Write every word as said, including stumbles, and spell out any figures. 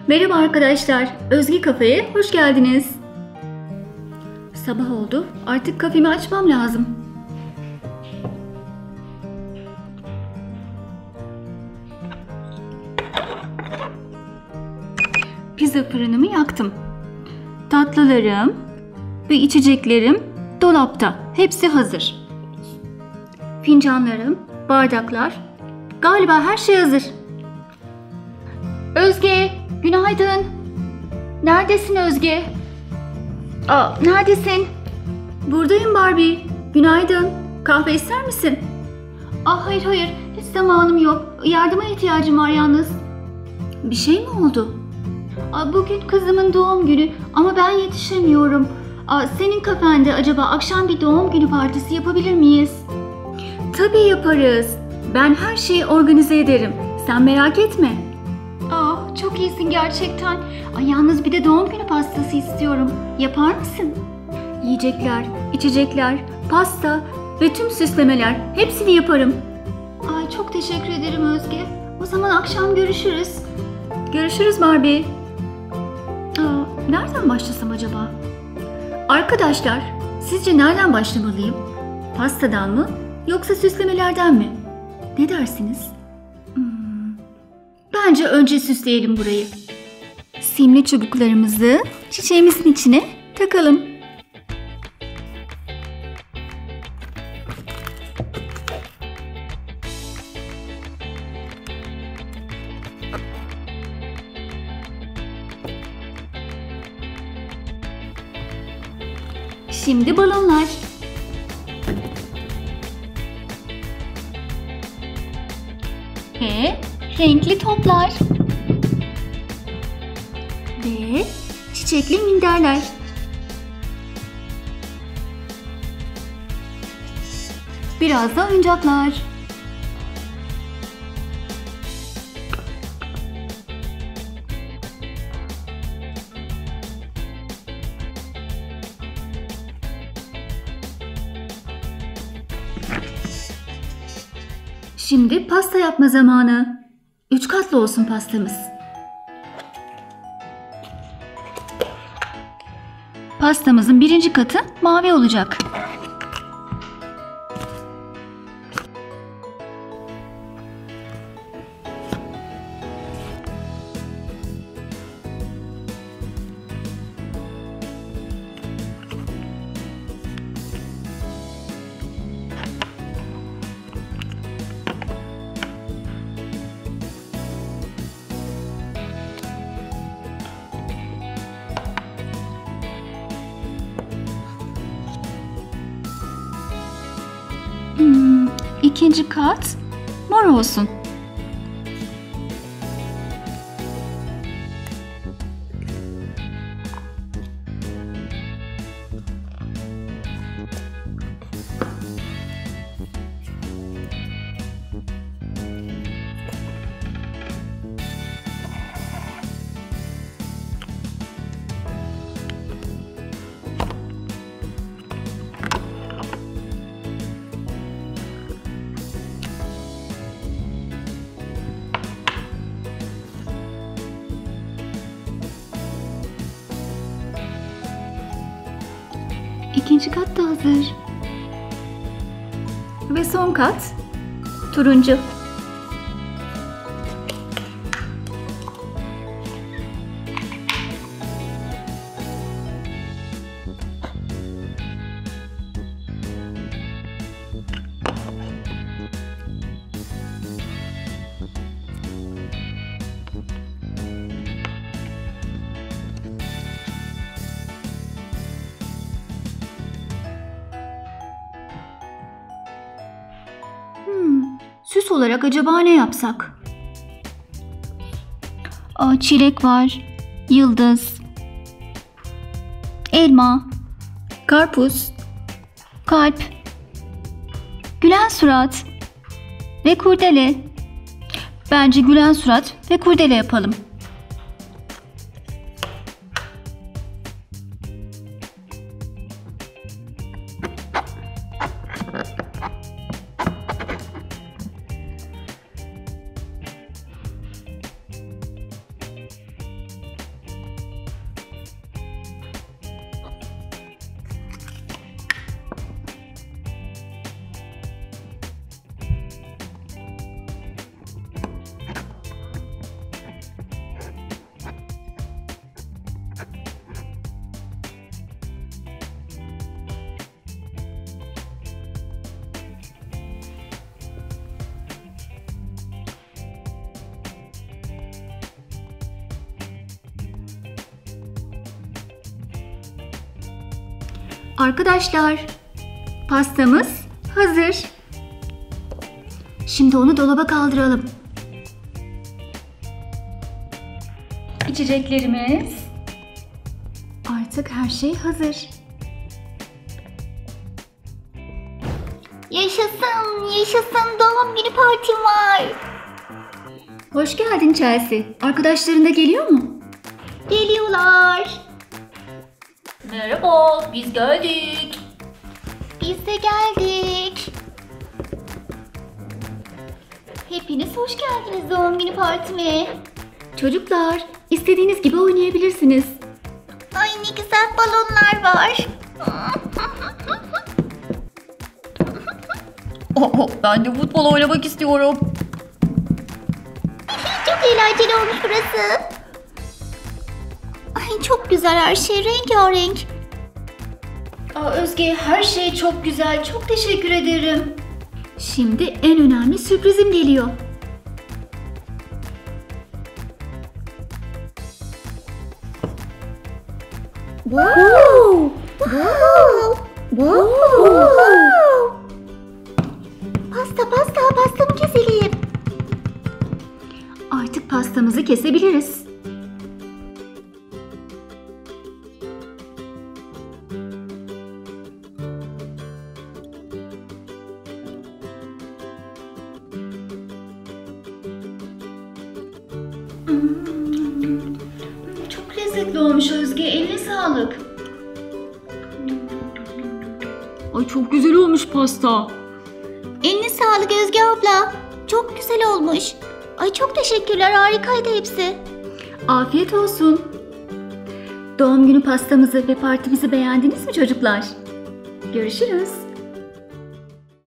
Merhaba arkadaşlar, Özge Kafe'ye hoş geldiniz. Sabah oldu, artık kafemi açmam lazım. Pizza fırınımı yaktım. Tatlılarım ve içeceklerim dolapta, hepsi hazır. Fincanlarım, bardaklar, galiba her şey hazır. Özge, günaydın. Neredesin Özge? Aa, neredesin? Buradayım Barbie. Günaydın. Kahve ister misin? Aa, hayır hayır, hiç zamanım yok. Yardıma ihtiyacım var yalnız. Bir şey mi oldu? Aa, bugün kızımın doğum günü ama ben yetişemiyorum. Aa, senin kafende acaba akşam bir doğum günü partisi yapabilir miyiz? Tabii yaparız. Ben her şeyi organize ederim. Sen merak etme. Aa, çok iyisin gerçekten. Ay, yalnız bir de doğum günü pastası istiyorum. Yapar mısın? Yiyecekler, içecekler, pasta ve tüm süslemeler, hepsini yaparım. Ay, çok teşekkür ederim Özge. O zaman akşam görüşürüz. Görüşürüz Barbie. Aa, nereden başlasam acaba? Arkadaşlar, sizce nereden başlamalıyım? Pastadan mı yoksa süslemelerden mi? Ne dersiniz? Bence önce süsleyelim burayı. Simli çubuklarımızı çiçeğimizin içine takalım. Şimdi balonlar. Ve renkli toplar. Ve çiçekli minderler. Biraz da oyuncaklar. Şimdi pasta yapma zamanı. Üç katlı olsun pastamız. Pastamızın birinci katı mavi olacak. Hmm, ikinci kat mor olsun. İkinci kat da hazır. Ve son kat turuncu. Hmm, süs olarak acaba ne yapsak? Aa, çilek var, yıldız, elma, karpuz, kalp, gülen surat ve kurdele. Bence gülen surat ve kurdele yapalım. Arkadaşlar, pastamız hazır. Şimdi onu dolaba kaldıralım. İçeceklerimiz. Artık her şey hazır. Yaşasın, yaşasın, doğum günü partim var. Hoş geldin Chelsea. Arkadaşların da geliyor mu? Geliyorlar. Merhaba, biz geldik. Biz de geldik. Hepiniz hoş geldiniz doğum günü partime. Çocuklar, istediğiniz gibi oynayabilirsiniz. Ay ne güzel balonlar var. Oh, ben de futbol oynamak istiyorum. Çok eğlenceli olmuş burası. Ay çok güzel her şey, rengarenk. Aa, Özge, her şey çok güzel. Çok teşekkür ederim. Şimdi en önemli sürprizim geliyor. Wow! Wow! Wow! Pasta pasta pastamı keselim. Artık pastamızı kesebiliriz. Hmm, çok lezzetli olmuş Özge. Eline sağlık. Ay çok güzel olmuş pasta. Eline sağlık Özge abla. Çok güzel olmuş. Ay çok teşekkürler, harikaydı hepsi. Afiyet olsun. Doğum günü pastamızı ve partimizi beğendiniz mi çocuklar? Görüşürüz.